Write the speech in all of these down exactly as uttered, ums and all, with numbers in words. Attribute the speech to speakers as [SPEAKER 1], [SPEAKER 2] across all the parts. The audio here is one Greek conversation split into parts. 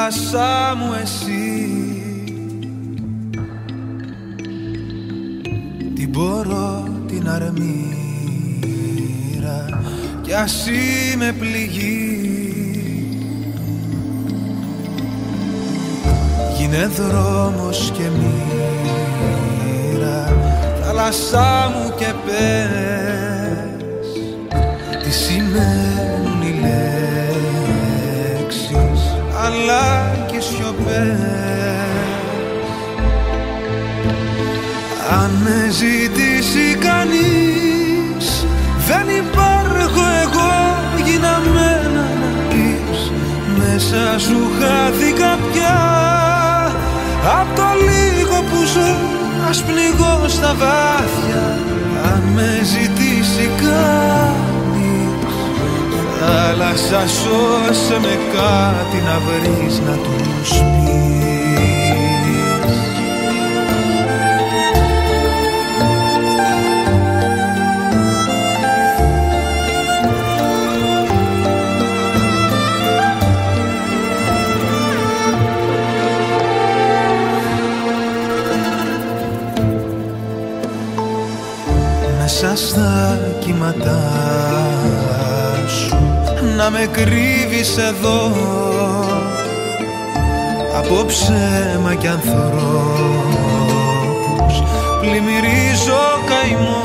[SPEAKER 1] θάλασσά μου εσύ. Την μπορώ την αρμήρα κι ας είμαι πληγή. Γίνε δρόμος και μοίρα, θάλασσά μου και πες τι σημαίνουν οι λέξεις αλλά και σιωπές. Αν με ζητήσει κανείς, δεν υπάρχω εγώ γιναμένα να πεις. Μέσα σου χάθηκα πια, απ' το λίγο που ζω ας πνιγώ στα βάθια. Αν με ζητήσει κανείς, θάλασσα σώσε με, κάτι να βρεις να τους πεις. Μέσα στα κύματά σου να με κρύβεις εδώ, από ψέμα κι ανθρώπους πλημμυρίζω καημό.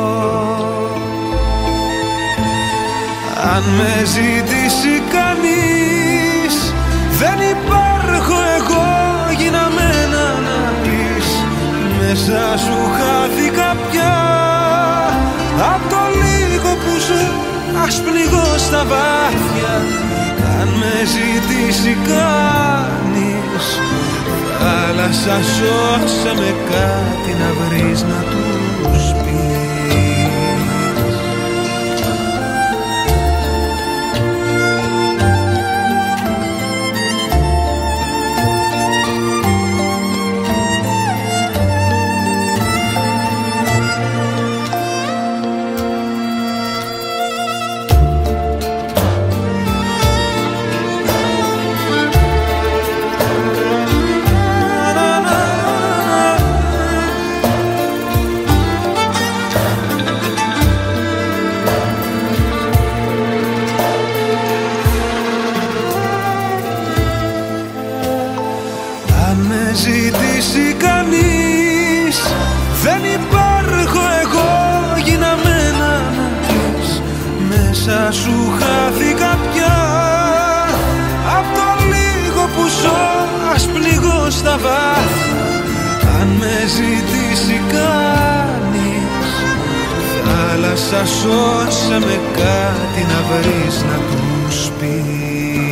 [SPEAKER 1] Αν με ζητήσει κανείς, δεν υπάρχω εγώ γιναμένα να πεις. Μέσα σου χάθηκα πια, απ' το λίγο που ζω ας πνιγώ στα βάθια. Αν με ζητήσει κανείς, θάλασσα σώσε με, κάτι να βρεις να τους πεις. Ζητήσει κανείς, δεν υπάρχω εγώ γιναμένα να πεις. Μέσα σου χάθηκα πια, απ' το λίγο που ζω ας πνιγώ στα βάθια. Αν με ζητήσει κανείς, θάλασσα σώσε με, κάτι να βρεις να τους πεις.